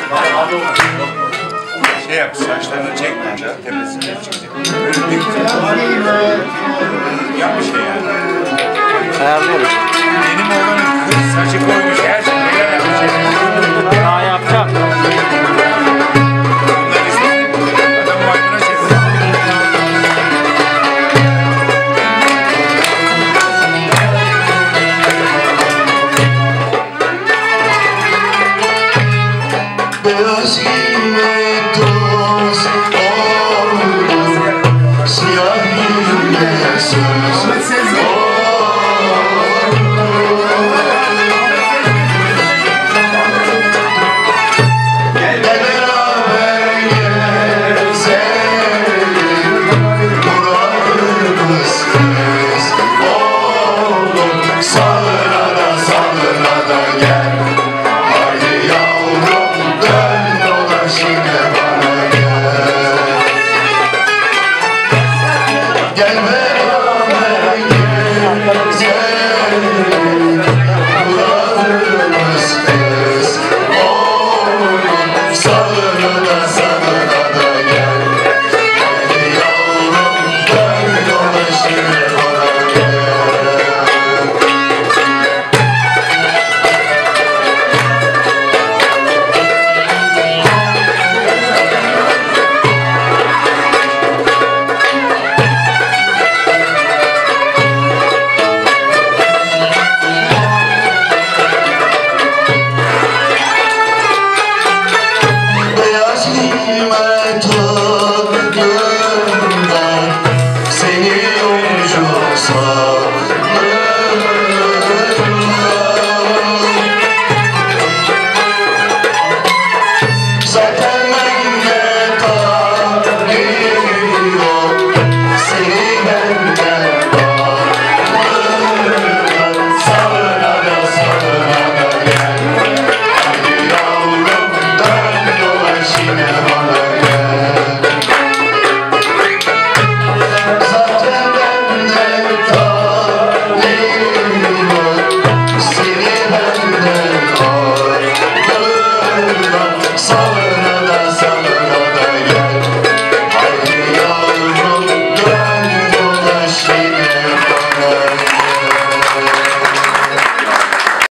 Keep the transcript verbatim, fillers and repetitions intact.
Şey yap, saçlarını çek bence, tepesini çekecek. Yap bir şey yani. Ayarlıyorum. Benim oğlanın kız saçı koymuş, her şey neler yapacak. Daha yapacağım. Bunlar izledim. Adam maymuna çekiyor. Beyaz giymek